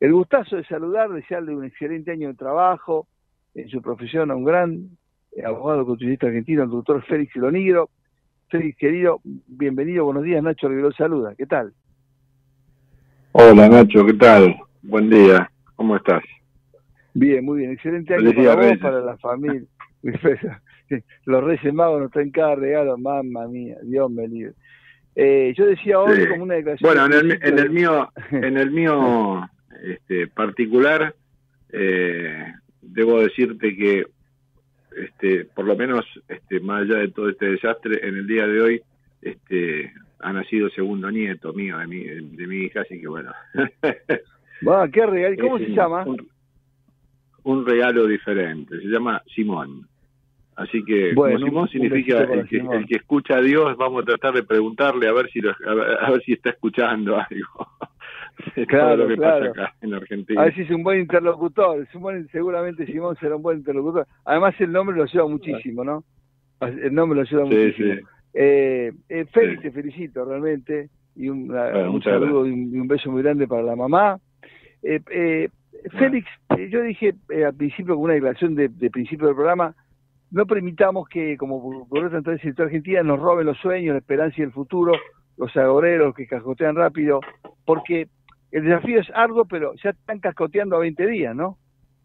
El gustazo de saludar, desearle un excelente año de trabajo en su profesión a un gran abogado constitucionalista argentino, el doctor Félix Lonigro. Félix, querido, bienvenido, buenos días, Nacho Rivero saluda, ¿qué tal? Hola Nacho, ¿qué tal? Buen día, ¿cómo estás? Bien, muy bien, excelente año Feliz día, para vos, Reyes. para la familia. Los Reyes Magos nos traen cada regalo, mamma mía, Dios me libre. Yo decía hoy Sí. como una declaración Bueno, de principio en el mío particular, debo decirte que por lo menos más allá de todo este desastre, en el día de hoy ha nacido segundo nieto mío, de mi hija, así que bueno. ¿Qué regalo? ¿Cómo se llama? Un regalo diferente, se llama Simón. Así que, bueno, como Simón significa el que escucha a Dios, vamos a tratar de preguntarle a ver si está escuchando algo de todo lo que pasa acá en Argentina. A ver si es un buen interlocutor. Seguramente Simón será un buen interlocutor. Además el nombre lo ayuda muchísimo, ¿no? El nombre lo ayuda muchísimo. Sí. Félix, te felicito realmente, y un saludo y un beso muy grande para la mamá. Félix, yo dije al principio con una declaración de principio del programa, no permitamos que, como ocurrió tantas veces en toda Argentina, nos roben los sueños, la esperanza y el futuro, los agoreros que cascotean rápido, porque el desafío es arduo, pero ya están cascoteando a 20 días, ¿no?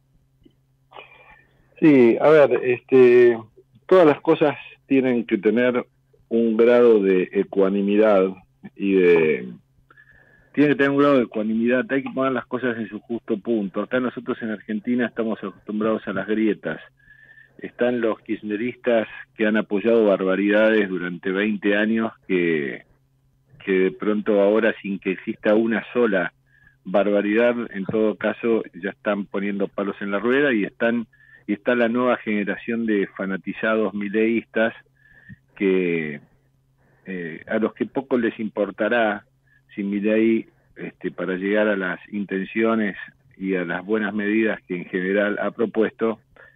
Sí, a ver, todas las cosas tienen que tener un grado de ecuanimidad tiene que tener un grado de ecuanimidad, hay que poner las cosas en su justo punto. Acá nosotros en Argentina estamos acostumbrados a las grietas. Están los kirchneristas que han apoyado barbaridades durante 20 años que de pronto ahora, sin que exista una sola barbaridad, en todo caso ya están poniendo palos en la rueda y está la nueva generación de fanatizados mileístas que a los que poco les importará si Milei para llegar a las intenciones y a las buenas medidas que en general ha propuesto,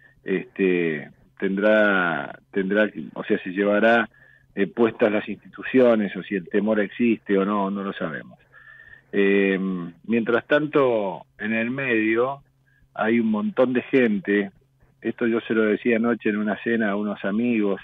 tendrá, o sea, se llevará puestas las instituciones, o si el temor existe o no lo sabemos. Mientras tanto, en el medio hay un montón de gente, esto yo se lo decía anoche en una cena a unos amigos,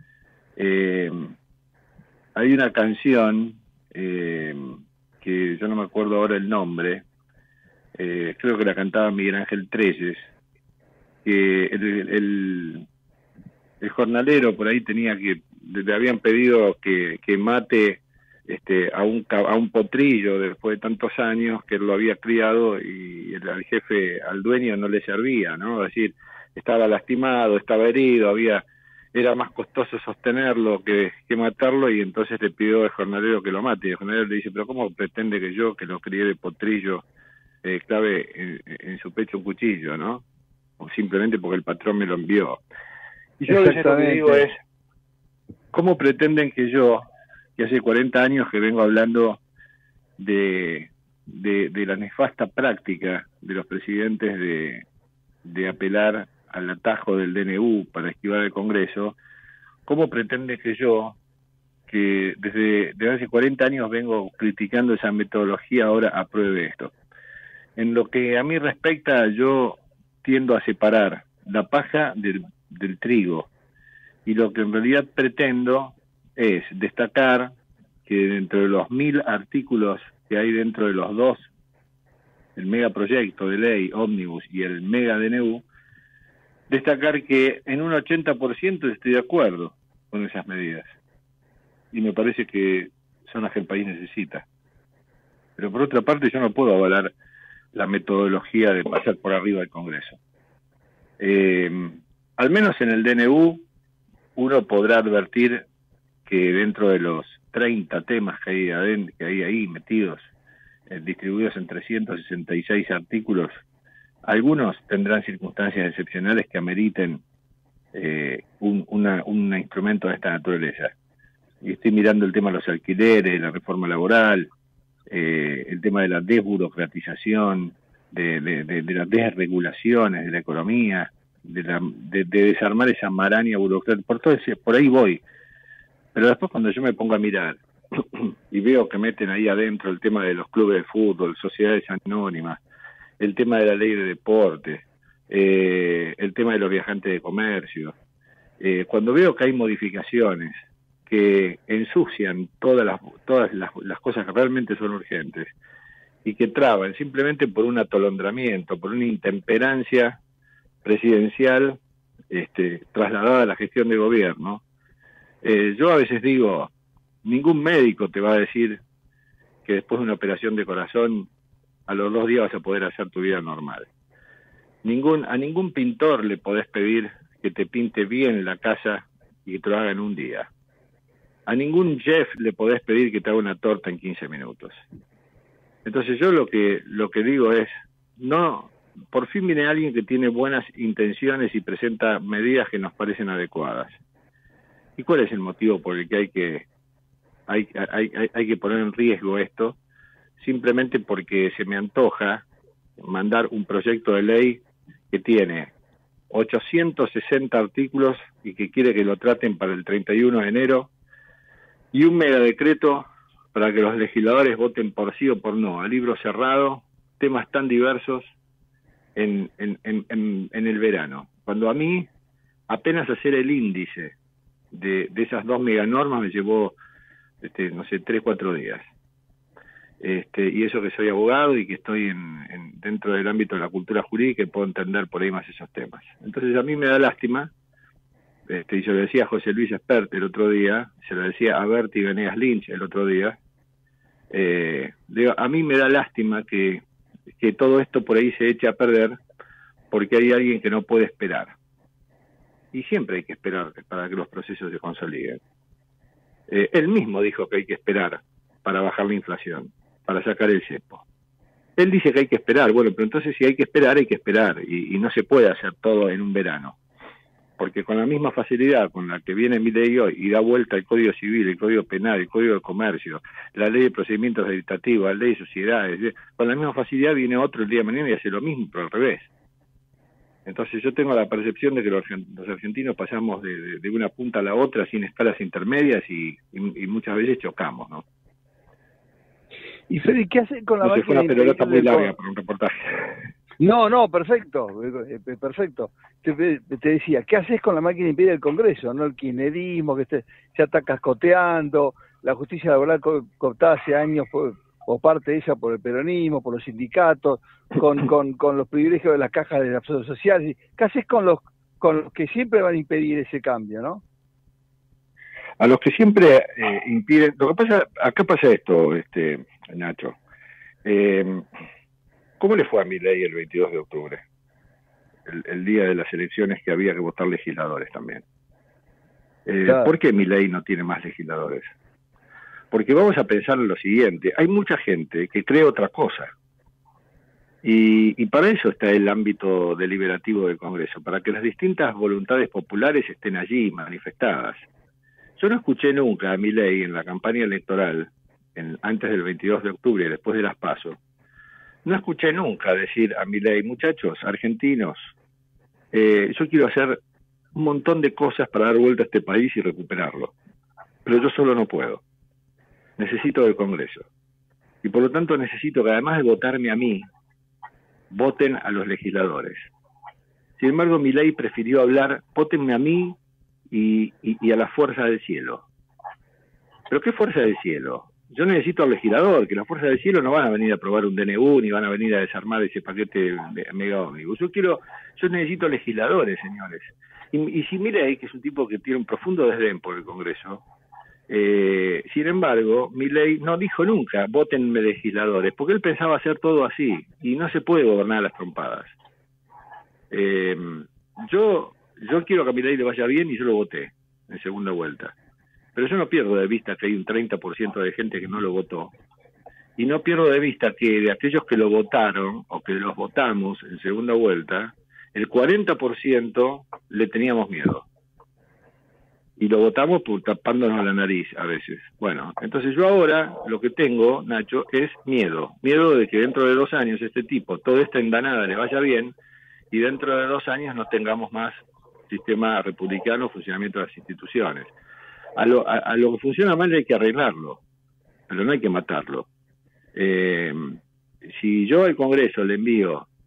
hay una canción que yo no me acuerdo ahora el nombre, creo que la cantaba Miguel Ángel Treyes, que el jornalero por ahí le habían pedido que mate a un potrillo después de tantos años que él lo había criado y al jefe, al dueño no le servía, ¿no? Es decir, estaba lastimado, estaba herido, era más costoso sostenerlo que matarlo, y entonces le pidió al jornalero que lo mate, y el jornalero le dice, pero ¿cómo pretende que yo, que lo crié de potrillo, clave en su pecho un cuchillo, ¿no? O simplemente porque el patrón me lo envió. Y yo a veces lo que digo es, ¿cómo pretenden que yo, que hace 40 años que vengo hablando de la nefasta práctica de los presidentes de apelar al atajo del DNU para esquivar el Congreso, cómo pretenden que yo, que desde hace 40 años vengo criticando esa metodología, ahora apruebe esto? En lo que a mí respecta, yo tiendo a separar la paja del trigo, y lo que en realidad pretendo es destacar que dentro de los 1000 artículos que hay dentro de los dos, el megaproyecto de ley ómnibus y el mega DNU, destacar que en un 80% estoy de acuerdo con esas medidas, y me parece que son las que el país necesita. Pero por otra parte, yo no puedo avalar la metodología de pasar por arriba del Congreso. Al menos en el DNU uno podrá advertir que dentro de los 30 temas que hay ahí metidos, distribuidos en 366 artículos, algunos tendrán circunstancias excepcionales que ameriten un instrumento de esta naturaleza. Y estoy mirando el tema de los alquileres, la reforma laboral, el tema de la desburocratización, de las desregulaciones de la economía, de desarmar esa maraña burocrática, por ahí voy. Pero después, cuando yo me pongo a mirar y veo que meten ahí adentro el tema de los clubes de fútbol, sociedades anónimas, el tema de la ley de deporte, el tema de los viajantes de comercio. Cuando veo que hay modificaciones que ensucian todas las cosas que realmente son urgentes y que traban simplemente por un atolondramiento, por una intemperancia presidencial trasladada a la gestión de gobierno, yo a veces digo, ningún médico te va a decir que después de una operación de corazón a los 2 días vas a poder hacer tu vida normal. A ningún pintor le podés pedir que te pinte bien la casa y que te lo haga en un día. A ningún chef le podés pedir que te haga una torta en 15 minutos. Entonces yo lo que digo es, no, por fin viene alguien que tiene buenas intenciones y presenta medidas que nos parecen adecuadas. ¿Y cuál es el motivo por el que hay que poner en riesgo esto? Simplemente porque se me antoja mandar un proyecto de ley que tiene 860 artículos y que quiere que lo traten para el 31 de enero, y un megadecreto para que los legisladores voten por sí o por no, a libro cerrado, temas tan diversos en el verano. Cuando a mí apenas hacer el índice de esas 2 meganormas me llevó, 3-4 días. Y eso que soy abogado y que estoy dentro del ámbito de la cultura jurídica y puedo entender por ahí más esos temas. Entonces a mí me da lástima, y yo le decía a José Luis Espert el otro día, se lo decía a Berti Venegas Lynch el otro día, a mí me da lástima que todo esto por ahí se eche a perder porque hay alguien que no puede esperar. Y siempre hay que esperar para que los procesos se consoliden. Él mismo dijo que hay que esperar para bajar la inflación, para sacar el cepo. Él dice que hay que esperar, bueno, pero entonces si hay que esperar, y no se puede hacer todo en un verano, porque con la misma facilidad con la que viene Milei hoy y da vuelta el Código Civil, el Código Penal, el Código de Comercio, la Ley de Procedimientos Administrativos, la Ley de Sociedades, con la misma facilidad viene otro el día de mañana y hace lo mismo, pero al revés. Entonces yo tengo la percepción de que los argentinos pasamos de una punta a la otra sin escalas intermedias y muchas veces chocamos, ¿no? Y Freddy, ¿qué hace con la máquina? Fue una pelota muy larga para un reportaje. No, perfecto, perfecto. Te decía, ¿qué haces con la máquina de impedir del Congreso? ¿No? El kirchnerismo que se está cascoteando, la justicia laboral cooptada hace años o parte de ella por el peronismo, por los sindicatos, con los privilegios de las cajas de la seguridad social. ¿Qué haces con los que siempre van a impedir ese cambio, no? A los que siempre impiden... Lo que pasa, acá pasa esto, Nacho. ¿Cómo le fue a Milei el 22 de octubre? El día de las elecciones que había que votar legisladores también. Claro. ¿Por qué Milei no tiene más legisladores? Porque vamos a pensar en lo siguiente, hay mucha gente que cree otra cosa. Y para eso está el ámbito deliberativo del Congreso, para que las distintas voluntades populares estén allí manifestadas. Yo no escuché nunca a Milei en la campaña electoral, antes del 22 de octubre y después de las PASO, no escuché nunca decir a Milei, muchachos, argentinos, yo quiero hacer un montón de cosas para dar vuelta a este país y recuperarlo, pero yo solo no puedo. Necesito del Congreso. Y por lo tanto necesito que además de votarme a mí, voten a los legisladores. Sin embargo, Milei prefirió hablar, votenme a mí y a la fuerza del cielo. ¿Pero qué fuerza del cielo? Yo necesito al legislador, que las fuerzas del cielo no van a venir a aprobar un DNU, ni van a venir a desarmar ese paquete de mega ómnibus. Yo necesito legisladores, señores. Y si Milei, que es un tipo que tiene un profundo desdén por el Congreso, sin embargo, Milei no dijo nunca, votenme legisladores, porque él pensaba hacer todo así, y no se puede gobernar a las trompadas. Yo quiero que a Milei le vaya bien y yo lo voté en segunda vuelta. Pero yo no pierdo de vista que hay un 30% de gente que no lo votó. Y no pierdo de vista que de aquellos que lo votaron, o que los votamos en segunda vuelta, el 40% le teníamos miedo. Y lo votamos tapándonos la nariz a veces. Bueno, entonces yo ahora lo que tengo, Nacho, es miedo. Miedo de que dentro de 2 años este tipo, toda esta empanada le vaya bien, y dentro de 2 años no tengamos más sistema republicano, funcionamiento de las instituciones. A lo que funciona mal hay que arreglarlo, pero no hay que matarlo. Si yo al Congreso le envío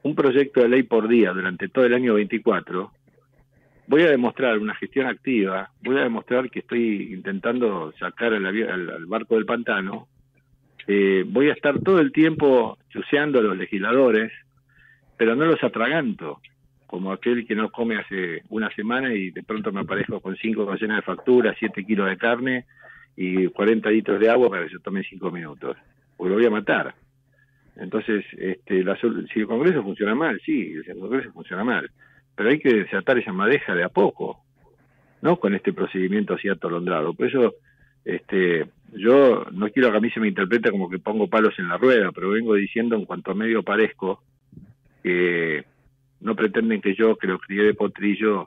un proyecto de ley por día durante todo el año 24, voy a demostrar una gestión activa, voy a demostrar que estoy intentando sacar al barco del pantano, voy a estar todo el tiempo chuceando a los legisladores, pero no los atraganto, como aquel que no come hace una semana y de pronto me aparezco con 5 docenas de facturas, 7 kilos de carne y 40 litros de agua para que se tome 5 minutos, porque lo voy a matar. Entonces, si el Congreso funciona mal, sí, el Congreso funciona mal, pero hay que desatar esa madeja de a poco, no con este procedimiento así atolondrado. Por eso, yo no quiero que a mí se me interprete como que pongo palos en la rueda, pero vengo diciendo en cuanto a medio parezco que no pretenden que yo, que lo crié de potrillo,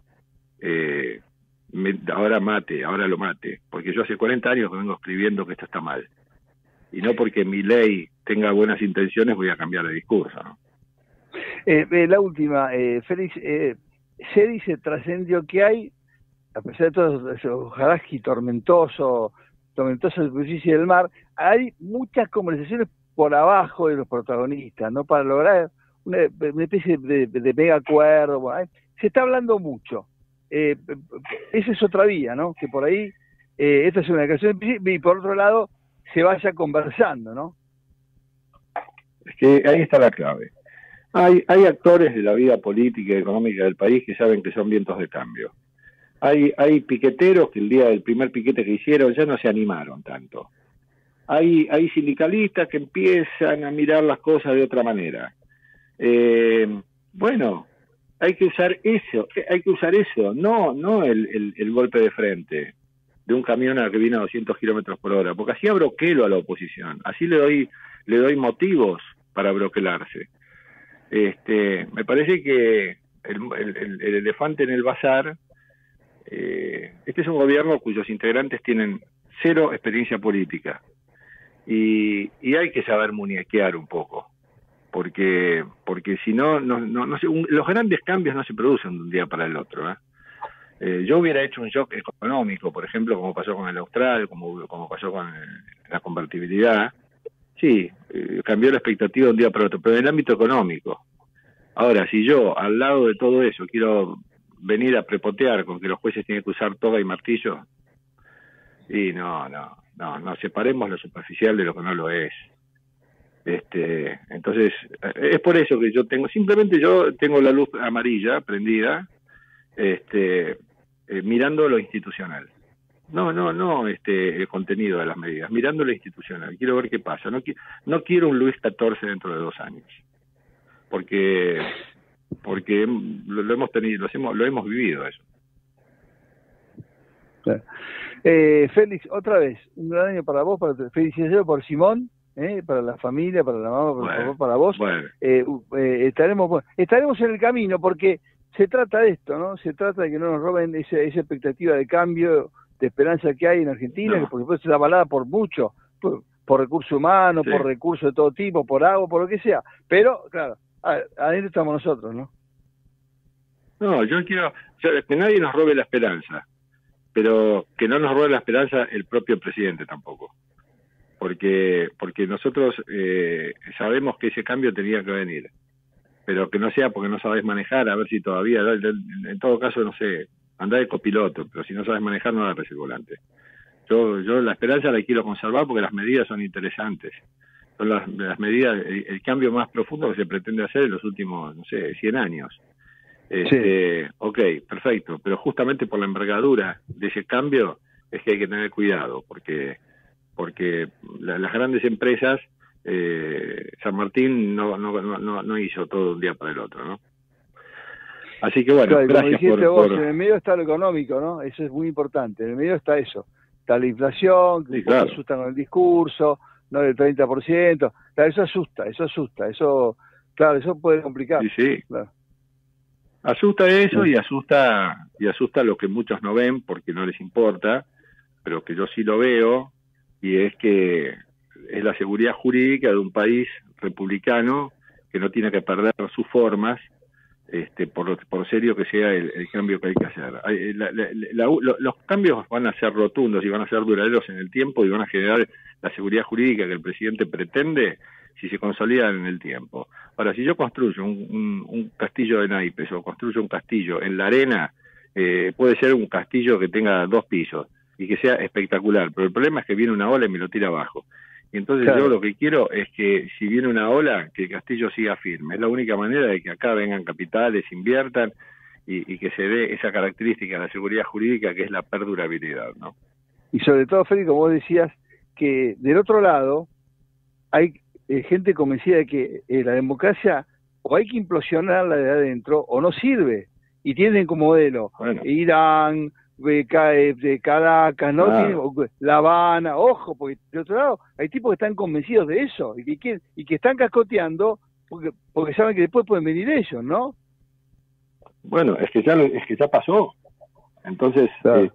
ahora lo mate, porque yo hace 40 años que vengo escribiendo que esto está mal, y no porque mi ley tenga buenas intenciones voy a cambiar de discurso, ¿no? La última, Félix, se dice, trascendió que hay, a pesar de todo eso, Jaraski tormentosa superficie del mar, hay muchas conversaciones por abajo de los protagonistas, ¿no? Para lograr una especie de mega acuerdo. Bueno, se está hablando mucho. Esa es otra vía, ¿no? Que por ahí, esta es una declaración, y por otro lado, se vaya conversando, ¿no? Es que ahí está la clave. Hay actores de la vida política y económica del país que saben que son vientos de cambio. Hay piqueteros que el día del primer piquete que hicieron ya no se animaron tanto. Hay sindicalistas que empiezan a mirar las cosas de otra manera. Bueno, hay que usar eso, no el golpe de frente de un camión que viene a 200 kilómetros por hora, porque así abroquelo a la oposición, así le doy motivos para broquelarse. Me parece que el elefante en el bazar, este es un gobierno cuyos integrantes tienen 0 experiencia política y hay que saber muñequear un poco, porque si no los grandes cambios no se producen de un día para el otro, yo hubiera hecho un shock económico, por ejemplo, como pasó con el Austral, como pasó con la convertibilidad. Sí, cambió la expectativa de un día para otro, pero en el ámbito económico. Ahora, si yo, al lado de todo eso, quiero venir a prepotear con que los jueces tienen que usar toga y martillo, y no, separemos lo superficial de lo que no lo es. Entonces, es por eso que yo tengo la luz amarilla prendida, mirando lo institucional. No, el contenido de las medidas, mirando lo institucional. Quiero ver qué pasa. No quiero un Luis XIV dentro de 2 años. Porque lo hemos tenido, lo hemos vivido eso. Claro. Félix, otra vez, un gran año para vos, felicitaciones por Simón, para la familia, para la mamá, para el papá, para vos. Bueno. Estaremos en el camino porque se trata de esto, ¿no? Se trata de que no nos roben esa expectativa de cambio, de esperanza que hay en Argentina, que por supuesto es avalada por mucho, por recursos humanos, sí, por recursos de todo tipo, por agua, por lo que sea. Pero, claro, adentro estamos nosotros, ¿no? No, yo quiero que nadie nos robe la esperanza, pero que no nos robe la esperanza el propio presidente tampoco. Porque nosotros sabemos que ese cambio tenía que venir, pero que no sea porque no sabés manejar, a ver si todavía, en todo caso, no sé, andá de copiloto, pero si no sabes manejar no agarres el volante. Yo la esperanza la quiero conservar porque las medidas son interesantes. Son las medidas, el cambio más profundo que se pretende hacer en los últimos, no sé, 100 años. Sí. Ok, perfecto, pero justamente por la envergadura de ese cambio es que hay que tener cuidado, porque las grandes empresas, San Martín no hizo todo de un día para el otro, ¿no? Así que bueno, claro, gracias como dijiste vos, en el medio está lo económico, ¿no? Eso es muy importante. En el medio está eso. Está la inflación, que sí, claro, asusta con el discurso, no del 30%. Claro, eso asusta. Eso, claro, eso puede complicar. Sí. Claro. Asusta eso y asusta lo que muchos no ven porque no les importa, pero que yo sí lo veo, y es que es la seguridad jurídica de un país republicano que no tiene que perder sus formas, por serio que sea el cambio que hay que hacer. Los cambios van a ser rotundos y van a ser duraderos en el tiempo y van a generar la seguridad jurídica que el presidente pretende si se consolidan en el tiempo. Ahora, si yo construyo un castillo de naipes o construyo un castillo en la arena, puede ser un castillo que tenga 2 pisos y que sea espectacular, pero el problema es que viene una ola y me lo tira abajo. Y entonces yo lo que quiero es que si viene una ola, que el castillo siga firme. Es la única manera de que acá vengan capitales, inviertan y que se dé esa característica de la seguridad jurídica que es la perdurabilidad, ¿no? Y sobre todo, Félix, como vos decías, que del otro lado hay gente convencida de que la democracia o hay que implosionarla de adentro o no sirve. Y tienen como modelo Irán, de Caracas, ¿no? La Habana, ojo, porque de otro lado hay tipos que están convencidos de eso y que están cascoteando porque saben que después pueden venir ellos, ¿no? Bueno, es que ya pasó. Entonces, claro.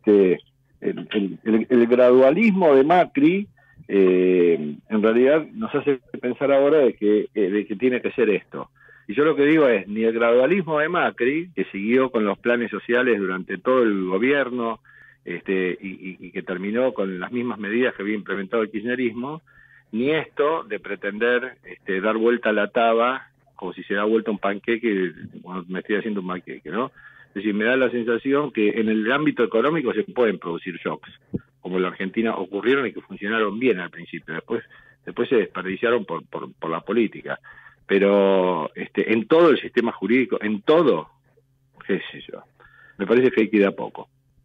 El gradualismo de Macri en realidad nos hace pensar ahora de que tiene que ser esto. Y yo lo que digo es, ni el gradualismo de Macri, que siguió con los planes sociales durante todo el gobierno y que terminó con las mismas medidas que había implementado el kirchnerismo, ni esto de pretender dar vuelta a la taba como si se da vuelta un panqueque cuando me estoy haciendo un panqueque, ¿no? Es decir, me da la sensación que en el ámbito económico se pueden producir shocks, como en la Argentina ocurrieron y que funcionaron bien al principio, después se desperdiciaron por la política. Pero en todo el sistema jurídico, en todo, qué sé yo, me parece que hay que ir a poco.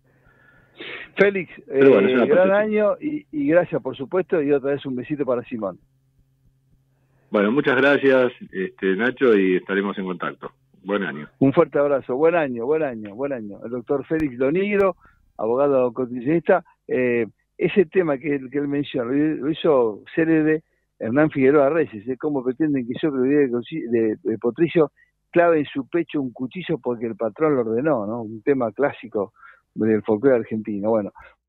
Félix, bueno, gran año y gracias por supuesto, y otra vez un besito para Simón. Bueno, muchas gracias Nacho, y estaremos en contacto. Buen año. Un fuerte abrazo, buen año. El doctor Félix Donigro, abogado constitucionalista, ese tema que él menciona, lo hizo célebre Hernán Figueroa Reyes, cómo pretenden que yo, de Potricio, clave en su pecho un cuchillo porque el patrón lo ordenó, ¿no? Un tema clásico del folclore argentino. Bueno,